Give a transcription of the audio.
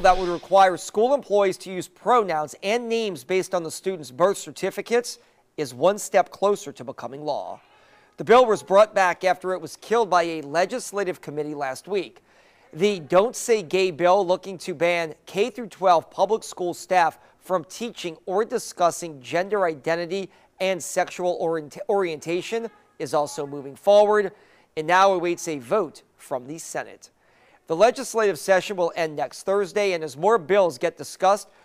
that would require school employees to use pronouns and names based on the students' birth certificates is one step closer to becoming law. The bill was brought back after it was killed by a legislative committee last week. The Don't Say Gay bill, looking to ban K-12 public school staff from teaching or discussing gender identity and sexual orientation, is also moving forward and now awaits a vote from the Senate. The legislative session will end next Thursday, and as more bills get discussed,